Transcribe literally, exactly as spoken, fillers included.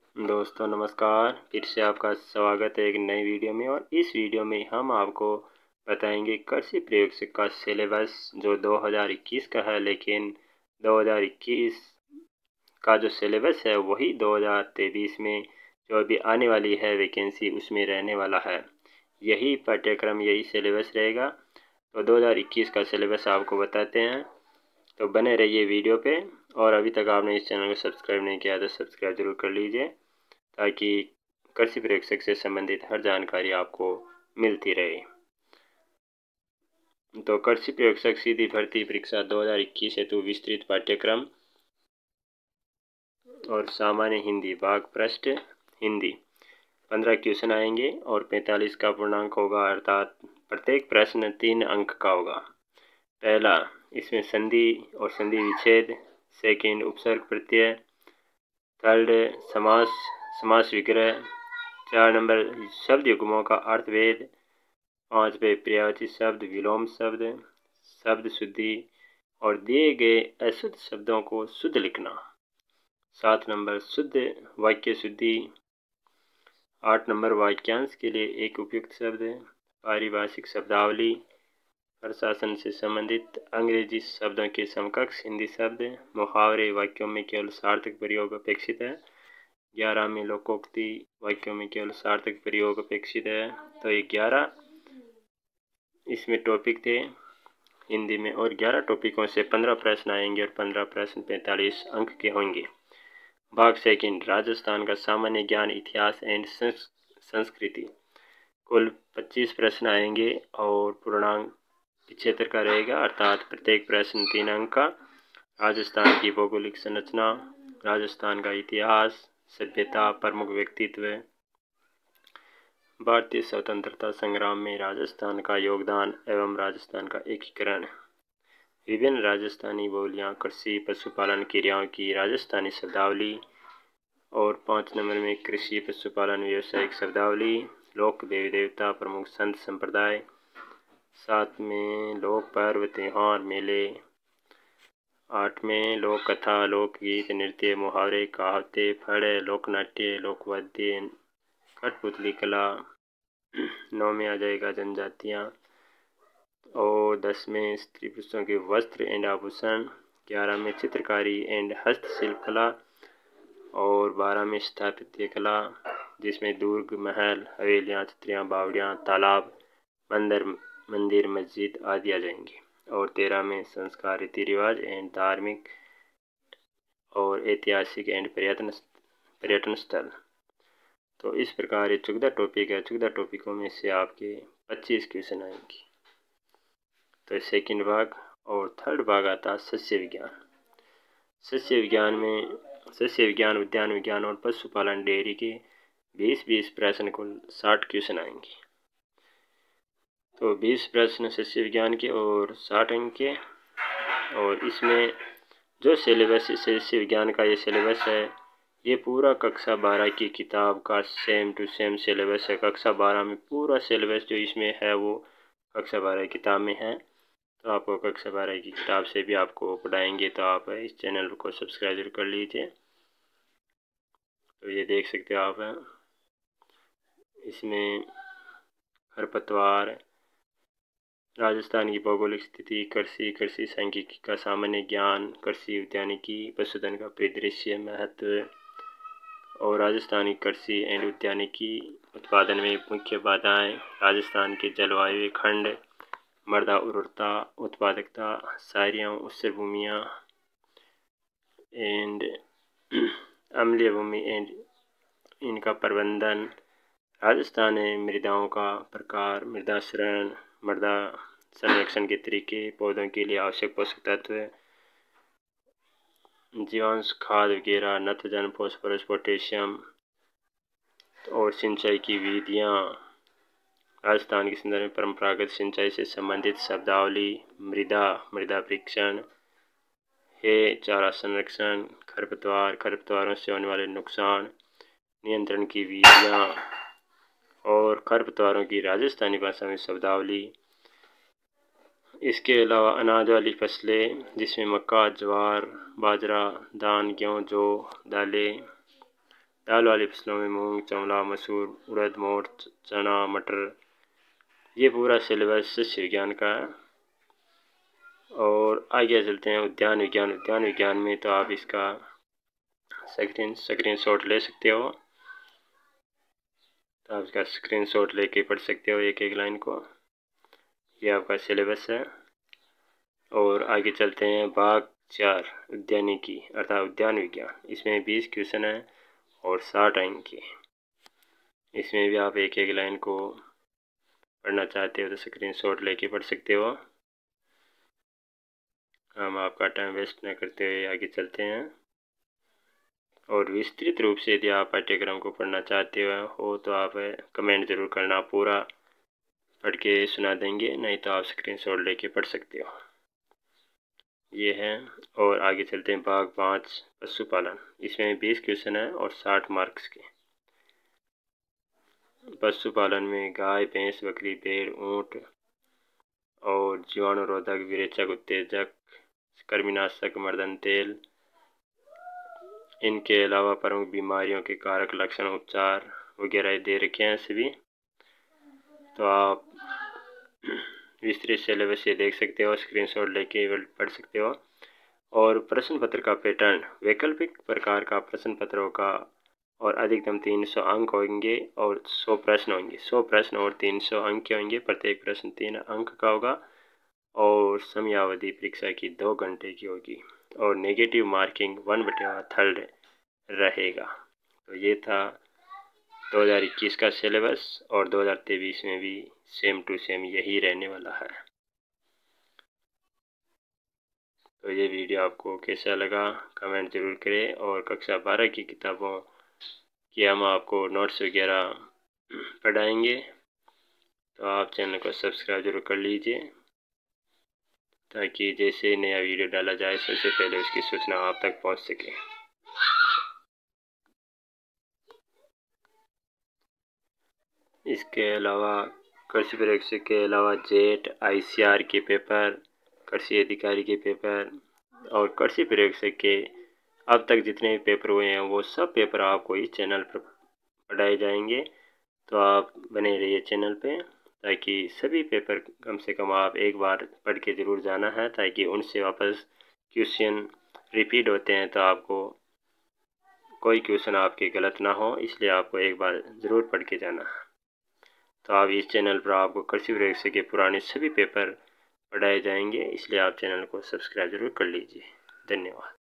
दोस्तों नमस्कार। फिर से आपका स्वागत है एक नई वीडियो में। और इस वीडियो में हम आपको बताएंगे कृषि प्रयोगशाला का सिलेबस जो दो हज़ार इक्कीस का है, लेकिन दो हज़ार इक्कीस का जो सिलेबस है वही दो हज़ार तेईस में जो अभी आने वाली है वैकेंसी उसमें रहने वाला है। यही पाठ्यक्रम यही सिलेबस रहेगा। तो दो हज़ार इक्कीस का सिलेबस आपको बताते हैं, तो बने रहिए वीडियो पे। और अभी तक आपने इस चैनल को सब्सक्राइब नहीं किया तो सब्सक्राइब जरूर कर लीजिए, ताकि कृषि प्रयोगशाला से संबंधित हर जानकारी आपको मिलती रहे। तो कृषि प्रयोगशाला सीधी भर्ती परीक्षा दो हज़ार इक्कीस हेतु विस्तृत पाठ्यक्रम और सामान्य हिंदी भाग पृष्ठ हिंदी पंद्रह क्वेश्चन आएंगे और पैंतालीस का पूर्णांक होगा, अर्थात प्रत्येक प्रश्न तीन अंक का होगा। पहला, इसमें संधि और संधि विच्छेद। सेकंड, उपसर्ग प्रत्यय। थर्ड, समास समास विग्रह। चार नंबर, शब्द युग्मों का अर्थभेद। पाँच पे पर्यायवाची शब्द, विलोम शब्द, शब्द शुद्धि और दिए गए अशुद्ध शब्दों को शुद्ध लिखना। सात नंबर, शुद्ध वाक्य शुद्धि। आठ नंबर, वाक्यांश के लिए एक उपयुक्त शब्द। पारिभाषिक शब्दावली, प्रशासन से संबंधित अंग्रेजी शब्दों के समकक्ष हिंदी शब्द। मुहावरे, वाक्यों में केवल सार्थक प्रयोग अपेक्षित है। ग्यारह में लोकोक्ति, वाक्यों में केवल सार्थक प्रयोग अपेक्षित है। तो ये ग्यारह इसमें टॉपिक थे हिंदी में, और ग्यारह टॉपिकों से पंद्रह प्रश्न आएंगे और पंद्रह प्रश्न पैंतालीस अंक के होंगे। भाग सेकंड, राजस्थान का सामान्य ज्ञान, इतिहास एंड संस्कृति। कुल पच्चीस प्रश्न आएंगे और पूर्णांक पिछहत्तर का रहेगा, अर्थात प्रत्येक प्रश्न तीन अंक का। राजस्थान की भौगोलिक संरचना, राजस्थान का इतिहास, सभ्यता, प्रमुख व्यक्तित्व, भारतीय स्वतंत्रता संग्राम में राजस्थान का योगदान एवं राजस्थान का एकीकरण, विभिन्न राजस्थानी बोलियां, कृषि पशुपालन क्रियाओं की राजस्थानी शब्दावली। और पाँच नंबर में कृषि पशुपालन व्यावसायिक शब्दावली, लोक देवी देवता, प्रमुख संत संप्रदाय। सात में लोक पर्व त्योहार मेले। आठ में लोक कथा, लोकगीत, नृत्य, मुहावरे, कहावते, फड़, लोकनाट्य, लोकवाद्य, कठपुतली कला। नौ में आ जाएगा जनजातियाँ। और दस में स्त्री पुरुषों के वस्त्र एंड आभूषण। ग्यारह में चित्रकारी एंड हस्तशिल्प कला। और बारह में स्थापत्य कला, जिसमें दुर्ग, महल, हवेलियाँ, छतरियाँ, बावड़ियाँ, तालाब, मंदिर मंदिर मस्जिद आदि आ जाएंगे। और तेरह में संस्कार, रीति रिवाज एंड धार्मिक और ऐतिहासिक एंड पर्यटन पर्यटन स्थल। तो इस प्रकार ये चौदह टॉपिक है। चौदह टॉपिकों में से आपके पच्चीस क्वेश्चन आएंगे। तो सेकंड भाग और थर्ड भाग आता है सस्य विज्ञान। सस्य विज्ञान में सस्य विज्ञान, उद्यान विज्ञान और पशुपालन डेयरी के बीस बीस प्रश्न, कुल साठ क्वेश्चन आएंगे। तो बीस प्रश्न सस्य विज्ञान के और साठ अंक के। और इसमें जो सिलेबस सस्य विज्ञान का ये सिलेबस है, ये पूरा कक्षा बारह की किताब का सेम टू सेम सिलेबस है। कक्षा बारह में पूरा सिलेबस जो इसमें है वो कक्षा बारह की किताब में है। तो आपको कक्षा बारह की किताब से भी आपको पढ़ाएंगे, तो आप इस चैनल को सब्सक्राइब जरूर कर लीजिए। तो ये देख सकते हो आप, इसमें खरपतवार, राजस्थान की भौगोलिक स्थिति, कृषि कृषि सांख्यिकी का सामान्य ज्ञान, कृषि उद्यानिकी, पशुधन का परिदृश्य महत्व, और राजस्थानी कृषि एंड उद्यानिकी उत्पादन में मुख्य बाधाएं, राजस्थान के जलवायु खंड, मृदा उर्वरता, उत्पादकता, सारियाँ, उत्सर भूमियाँ एंड अम्लीय भूमि एंड इनका प्रबंधन, राजस्थान में मृदाओं का प्रकार, मृदा शरण, मृदा संरक्षण के तरीके, पौधों के लिए आवश्यक पोषक तत्व, जीवांश खाद वगैरह, नाइट्रोजन, फॉस्फोरस, पोटेशियम और सिंचाई की विधियाँ, राजस्थान के संदर्भ में परंपरागत सिंचाई से संबंधित शब्दावली, मृदा मृदा परीक्षण है, चारा संरक्षण, खरपतवार, खरपतवारों से होने वाले नुकसान, नियंत्रण की विधियाँ और खरपतवारों की राजस्थानी भाषा में शब्दावली। इसके अलावा अनाज वाली फसलें, जिसमें मक्का, ज्वार, बाजरा, धान, गेहूँ, जौ, दालें, दाल वाली फसलों में मूंग, चवला, मसूर, उड़द, मोठ, चना, मटर, ये पूरा सिलेबस शस्य विज्ञान का है। और आगे चलते हैं उद्यान विज्ञान। उद्यान विज्ञान में तो आप इसका स्क्रीन स्क्रीन शॉट ले सकते हो, तो आप इसका स्क्रीन शॉट लेके पढ़ सकते हो एक एक लाइन को। ये आपका सिलेबस है। और आगे चलते हैं भाग चार उद्यानिकी अर्थात उद्यान विज्ञान। इसमें बीस क्वेश्चन है और साठ अंक के। इसमें भी आप एक एक लाइन को पढ़ना चाहते हो तो स्क्रीन शॉट लेके पढ़ सकते हो। हम आपका टाइम वेस्ट न करते हुए आगे चलते हैं। और विस्तृत रूप से यदि आप पाठ्यक्रम को पढ़ना चाहते हो तो आप कमेंट ज़रूर करना, पूरा पढ़ के सुना देंगे, नहीं तो आप स्क्रीनशॉट लेके पढ़ सकते हो। ये है। और आगे चलते हैं भाग पाँच पशुपालन। इसमें बीस क्वेश्चन है और साठ मार्क्स के। पशुपालन में गाय, भैंस, बकरी, भेड़, ऊँट और जीवाणुरोधक, विरेचक, उत्तेजक, कृमिनाशक, मर्दन तेल, इनके अलावा प्रमुख बीमारियों के कारक, लक्षण, उपचार वगैरह दे रखे हैं सभी। तो आप विस्तृत सिलेबस ये देख सकते हो, स्क्रीनशॉट लेके पढ़ सकते हो। और प्रश्न पत्र का पैटर्न वैकल्पिक प्रकार का प्रश्न पत्र होगा और अधिकतम तीन सौ अंक होंगे और सौ प्रश्न होंगे। सौ प्रश्न और तीन सौ अंक के होंगे। प्रत्येक प्रश्न तीन अंक का होगा और समयावधि परीक्षा की दो घंटे की होगी और नेगेटिव मार्किंग वन बटे थर्ड रहेगा। तो ये था दो हज़ार इक्कीस का सिलेबस और दो हज़ार तेईस में भी सेम टू सेम यही रहने वाला है। तो ये वीडियो आपको कैसा लगा कमेंट ज़रूर करें। और कक्षा बारह की किताबों की हम आपको नोट्स वगैरह पढ़ाएंगे, तो आप चैनल को सब्सक्राइब जरूर कर लीजिए ताकि जैसे नया वीडियो डाला जाए सबसे पहले उसकी सूचना आप तक पहुंच सके। इसके अलावा कृषि परीक्षक के अलावा जेट, आईसीआर के पेपर, कृषि अधिकारी के पेपर और कृषि परीक्षक के अब तक जितने भी पेपर हुए हैं वो सब पेपर आपको इस चैनल पर पढ़ाए जाएंगे। तो आप बने रहिए चैनल पे ताकि सभी पेपर कम से कम आप एक बार पढ़ के ज़रूर जाना है, ताकि उनसे वापस क्वेश्चन रिपीट होते हैं तो आपको कोई क्वेश्चन आपके गलत ना हो, इसलिए आपको एक बार ज़रूर पढ़ के जाना है। तो आप इस चैनल पर आपको कृषि परीक्षा के पुराने सभी पेपर पढ़ाए जाएंगे, इसलिए आप चैनल को सब्सक्राइब जरूर कर लीजिए। धन्यवाद।